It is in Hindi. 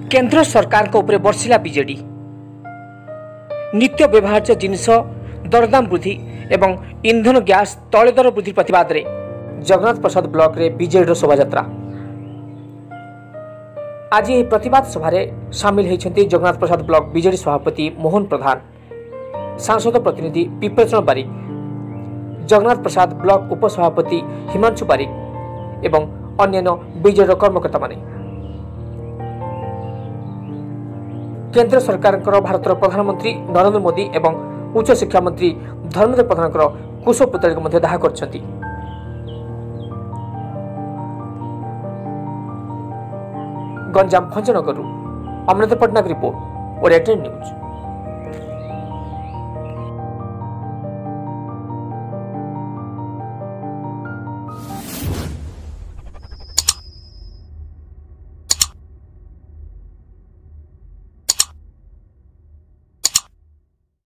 केंद्र सरकार को उपरे बर्षिला बीजेडी नित्य व्यवहार्य जिनिष दरदाम वृद्धि एवं इंधन गैस तैल दर वृद्धि प्रतिवाद रे जगन्नाथ प्रसाद ब्लॉक रे बीजेडी शोभायात्रा। आज यह प्रतिवाद सभा सामिल होती जगन्नाथ प्रसाद ब्लॉक बीजेडी सभापति मोहन प्रधान, सांसद प्रतिनिधि पिपलचरण बारिक, जगन्नाथ प्रसाद ब्लॉक उपसभापति हिमांशु बारिक एवं अन्य बीजेडी कर्मकर्ता माने। केंद्र सरकार भारत प्रधानमंत्री नरेंद्र मोदी एवं उच्च शिक्षा मंत्री धर्मेंद्र प्रधान कुश पुतली दाह कर गंजाम भंजनगर अमृत पटनायक रिपोर्ट, ओडिया 10 न्यूज।